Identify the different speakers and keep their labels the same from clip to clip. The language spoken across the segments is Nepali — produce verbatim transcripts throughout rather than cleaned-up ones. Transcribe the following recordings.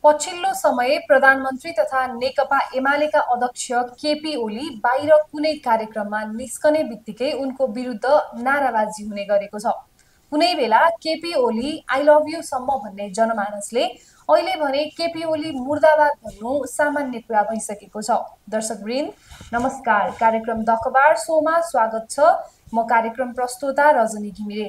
Speaker 1: पछिल्लो समय प्रधानमन्त्री तथा नेकपा एमालेका अध्यक्ष केपी ओली बाहिर कुनै कार्यक्रममा निस्कने बित्तिकै उनको विरुद्ध नाराबाजी हुने गरेको छ। कुनै बेला KP Oli I love you सम्म भन्ने जनमानसले अहिले भने केपी ओली मुर्दाबाद भन्नु सामान्य कुरा भइसकेको छ। दर्शकवृन्द नमस्कार, कार्यक्रम द अखबार सोमा स्वागत छ। म कार्यक्रम प्रस्तोता रजनी घिमिरे।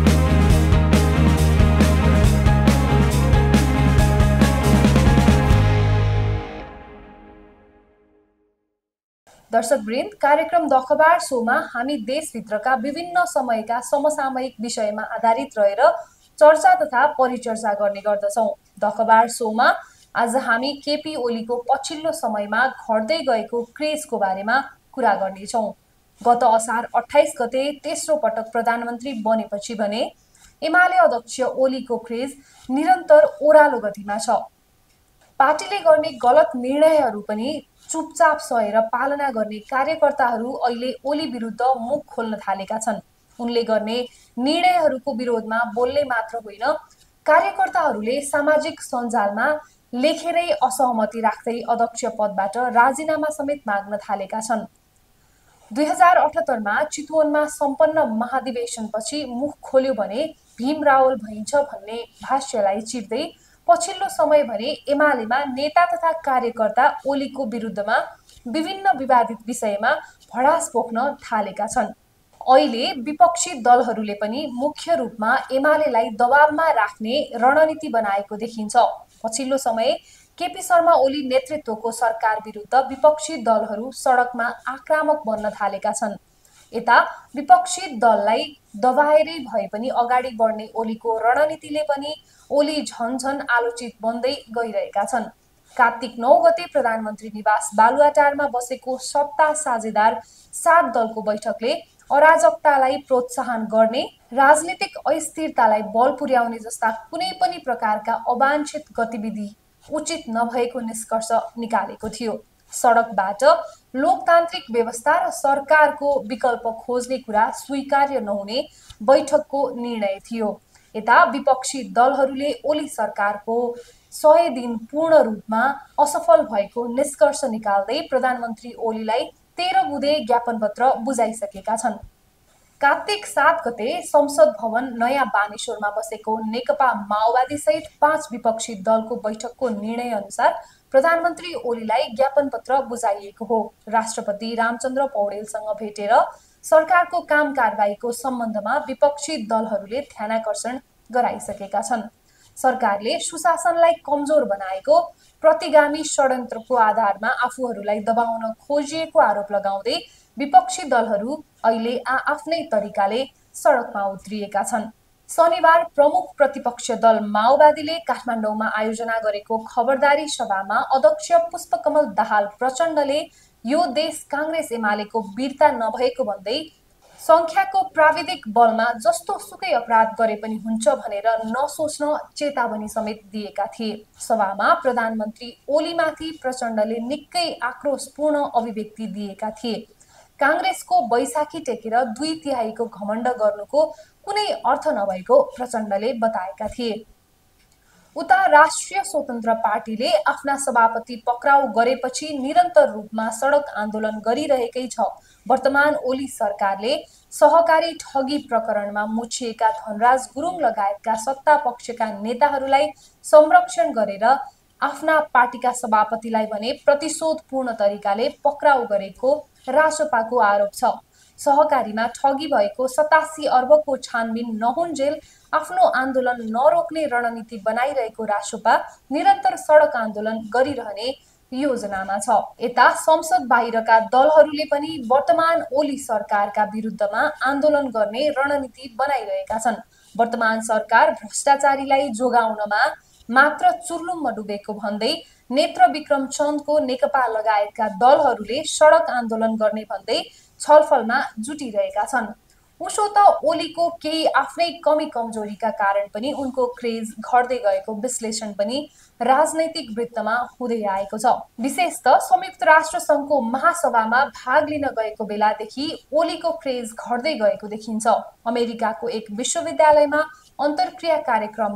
Speaker 1: दर्शकवृन्द, कार्यक्रम द अखबार सोमा हामी देशभित्रका विभिन्न समयका समसामयिक विषयमा आधारित रहेर चर्चा तथा परिचर्चा गर्ने गर्दछौँ। द अखबार सोमा आज हामी केपी ओलीको पछिल्लो समयमा घट्दै गएको क्रेजको बारेमा कुरा गर्नेछौँ। गत असार अट्ठाइस गते तेस्रो पटक प्रधानमन्त्री बनेपछि भने एमाले अध्यक्ष ओलीको क्रेज निरन्तर ओह्रालो गतिमा छ। पार्टीले गर्ने गलत निर्णयहरू पनि चुपचाप सहेर पालना गर्ने कार्यकर्ताहरू अहिले ओली विरुद्ध मुख खोल्न थालेका छन्। उनले गर्ने निर्णयहरूको विरोधमा बोल्ने मात्र होइन, कार्यकर्ताहरूले सामाजिक सञ्जालमा लेखेरै असहमति राख्दै अध्यक्ष पदबाट राजीनामा समेत माग्न थालेका छन्। दुई हजार अठहत्तरमा चितवनमा सम्पन्न महाधिवेशनपछि मुख खोल्यो भने भीम रावल भइन्छ भन्ने भाष्यलाई चिर्दै पछिल्लो समय भने एमालेमा नेता तथा कार्यकर्ता ओलीको विरुद्धमा विभिन्न विवादित विषयमा भडास पोख्न थालेका छन्। अहिले विपक्षी दलहरूले पनि मुख्य रूपमा एमालेलाई दबावमा राख्ने रणनीति बनाएको देखिन्छ। पछिल्लो समय केपी शर्मा ओली नेतृत्वको सरकार विरुद्ध विपक्षी दलहरू सडकमा आक्रामक बन्न थालेका छन्। यता विपक्षी दललाई दबाएरै भए पनि अगाडि बढ्ने ओलीको रणनीतिले पनि ओली झनझन आलोचित बन्दै गइरहेका छन्। कार्तिक नौ गते प्रधानमन्त्री निवास बालुवाटारमा बसेको सत्ता साझेदार सात दलको बैठकले अराजकतालाई प्रोत्साहन गर्ने, राजनीतिक अस्थिरतालाई बल पुर्याउने जस्ता कुनै पनि प्रकारका अवांछित गतिविधि उचित नभएको निष्कर्ष निकालेको थियो। सडकबाट लोकतान्त्रिक व्यवस्था र सरकारको विकल्प खोज्ने कुरा स्वीकार्य नहुने बैठकको निर्णय थियो। यता विपक्षी दलहरूले ओली सरकारको सय दिन पूर्ण रूपमा असफल भएको निष्कर्ष निकाल्दै प्रधानमन्त्री ओलीलाई तेह्र बुँदे ज्ञापन पत्र बुझाइसकेका छन्। कार्तिक सात गते संसद भवन नयाँ बानेश्वरमा बसेको नेकपा माओवादी सहित पाँच विपक्षी दलको बैठकको निर्णय अनुसार प्रधानमन्त्री ओलीलाई ज्ञापन पत्र बुझाइएको हो। राष्ट्रपति रामचन्द्र पौडेलसँग भेटेर सरकारको काम कारबाहीको सम्बन्धमा विपक्षी दलहरूले ध्यानाकर्षण गराइसकेका छन्। सरकारले सुशासनलाई कमजोर बनाएको, प्रतिगामी षड्यन्त्रको आधारमा आफूहरूलाई दबाउन खोजिएको आरोप लगाउँदै विपक्षी दलहरू अहिले आआफ्नै तरिकाले सडकमा उत्रिएका छन्। शनिबार प्रमुख प्रतिपक्ष दल माओवादीले काठमाडौँमा आयोजना गरेको खबरदारी सभामा अध्यक्ष पुष्पकमल दाहाल प्रचण्डले यो देश काङ्ग्रेस एमालेको वीरता नभएको भन्दै संख्याको प्राविधिक बलमा जस्तो सुकै अपराध गरे पनि हुन्छ भनेर नसोच्न चेतावनी समेत दिएका थिए। सभामा प्रधानमन्त्री ओलीमाथि प्रचण्डले निकै आक्रोशपूर्ण अभिव्यक्ति दिएका थिए। काङ्ग्रेसको बैशाखी टेकेर दुई तिहाईको घमण्ड गर्नुको कुनै अर्थ नभएको प्रचण्डले बताएका थिए। उता राष्ट्रिय स्वतन्त्र पार्टीले आफ्ना सभापति पक्राउ गरेपछि निरन्तर रूपमा सडक आन्दोलन गरिरहेकै छ। वर्तमान ओली सरकारले सहकारी ठगी प्रकरणमा मुछिएका धनराज गुरुङ लगायतका सत्ता पक्षका नेताहरूलाई संरक्षण गरेर आफ्ना पार्टीका सभापतिलाई भने प्रतिशोधपूर्ण तरिकाले पक्राउ गरेको रासपाको आरोप छ। सहकारीमा ठगी भएको सतासी अर्बको छानबिन नहुन्जेल आफ्नो आन्दोलन नरोक्ने रणनीति बनाइरहेको रासपा निरन्तर सडक आन्दोलन गरिरहने योजनामा छ। यता संसद बाहिरका दलहरूले पनि वर्तमान ओली सरकारका विरुद्धमा आन्दोलन गर्ने रणनीति बनाइरहेका छन्। वर्तमान सरकार भ्रष्टाचारीलाई जोगाउनमा मात्र चुर्लुममा डुबेको भन्दै नेत्र विक्रम चन्दको नेकपा लगायतका दलहरूले सडक आन्दोलन गर्ने भन्दै छलफलमा जुटिरहेका छन्। उसो त ओलीको केही आफ्नै कमी कमजोरीका कारण पनि उनको क्रेज घट्दै गएको विश्लेषण पनि राजनैतिक वृत्तमा हुँदै आएको छ। विशेष त संयुक्त राष्ट्र संघको महासभामा भाग लिन गएको बेलादेखि ओलीको क्रेज घट्दै गएको देखिन्छ। अमेरिकाको एक विश्वविद्यालयमा अन्तर्क्रिया कार्यक्रममा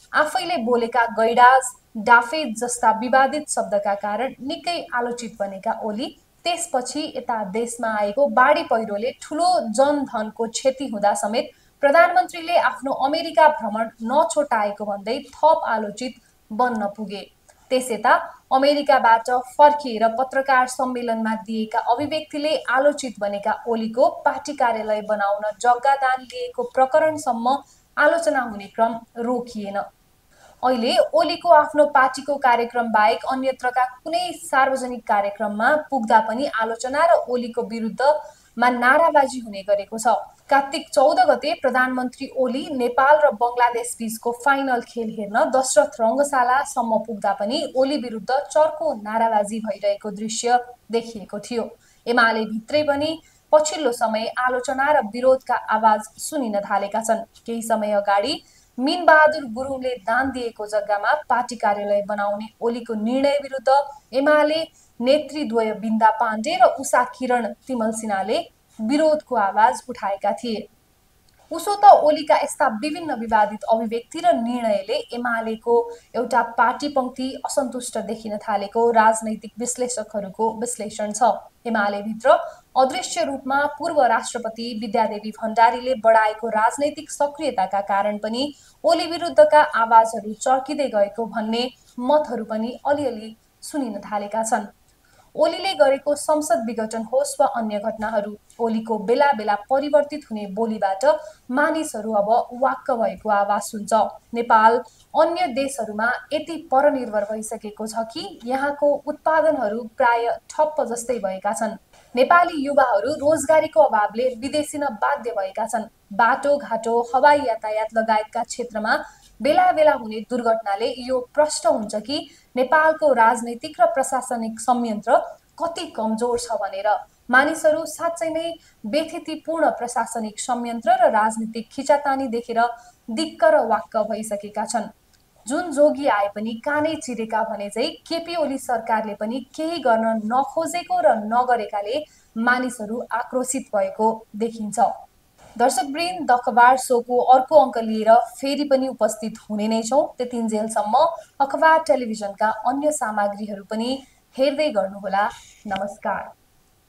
Speaker 1: आफैले बोलेका गैडाज, डाफेज जस्ता विवादित शब्दका कारण निकै आलोचित बनेका ओली त्यसपछि यता देशमा आएको बाढी पहिरोले ठूलो जनधनको क्षति हुँदा समेत प्रधानमन्त्रीले आफ्नो अमेरिका भ्रमण नछोटाएको भन्दै थप आलोचित बन्न पुगे। त्यसयता अमेरिकाबाट फर्किएर पत्रकार सम्मेलनमा दिएका अभिव्यक्तिले आलोचित बनेका ओलीको पार्टी कार्यालय बनाउन जग्गा दान लिएको प्रकरणसम्म आलोचना हुने क्रम रोकिएन। अहिले ओलीको आफ्नो पार्टीको कार्यक्रम बाहेक अन्यत्रका कुनै सार्वजनिक कार्यक्रममा पुग्दा पनि आलोचना र ओलीको विरुद्धमा नाराबाजी हुने गरेको छ। कार्तिक चौध गते प्रधानमन्त्री ओली नेपाल र बङ्गलादेश बीचको फाइनल खेल हेर्न दशरथ रङ्गशालासम्म पुग्दा पनि ओली विरुद्ध चर्को नाराबाजी भइरहेको दृश्य देखिएको थियो। एमाले भित्रै पनि पछिल्लो समय आलोचना र विरोधका आवाज सुनिन थालेका छन्। केही समय अगाडि मीनबहादुर गुरुङले दान दिएको जग्गामा पार्टी कार्यालय बनाउने ओलीको निर्णय विरुद्ध एमाले नेतृद्वय बिन्दा पाण्डे र उषा किरण तिमल सिन्हाले विरोधको आवाज उठाएका थिए। उसो त ओलीका यस्ता विभिन्न विवादित अभिव्यक्ति र निर्णयले एमालेको एउटा पार्टी पंक्ति असन्तुष्ट देखिन थालेको राजनैतिक विश्लेषकहरूको विश्लेषण छ। एमाले भित्र अदृश्य रूपमा पूर्व राष्ट्रपति विद्यादेवी भण्डारीले बढाएको राजनैतिक सक्रियताका कारण पनि ओली विरुद्धका आवाजहरू चर्किँदै गएको भन्ने मतहरू पनि अलिअलि सुनिन थालेका छन्। ओलीले गरेको संसद विघटन होस् वा अन्य घटनाहरू, ओलीको बेला बेला परिवर्तित हुने बोलीबाट मानिसहरू अब वाक्क भएको आवाज सुन्छ। नेपाल अन्य देशहरूमा यति परनिर्भर भइसकेको छ कि यहाँको उत्पादनहरू प्राय ठप्प जस्तै भएका छन्। नेपाली युवाहरू रोजगारीको अभावले विदेशिन बाध्य भएका छन्। बाटो घाटो, हवाई यातायात लगायतका क्षेत्रमा बेला बेला हुने दुर्घटनाले यो प्रश्न हुन्छ कि नेपालको राजनैतिक र प्रशासनिक संयन्त्र कति कमजोर छ भनेर। मानिसहरू साँच्चै नै बेथितिपूर्ण प्रशासनिक संयन्त्र र राजनीतिक खिचातानी देखेर दिक्क र वाक्क भइसकेका छन्। जुन जोगी आए पनि कानै चिरेका भने चाहिँ केपी ओली सरकारले पनि केही गर्न नखोजेको र नगरेकाले मानिसहरू आक्रोशित भएको देखिन्छ। दर्शकवृन्द, द अखबार सोको अर्को अङ्क लिएर फेरि पनि उपस्थित हुने नै छौँ। त्यतिन्जेलसम्म अखबार टेलिभिजनका अन्य सामग्रीहरू पनि हेर्दै गर्नुहोला। नमस्कार।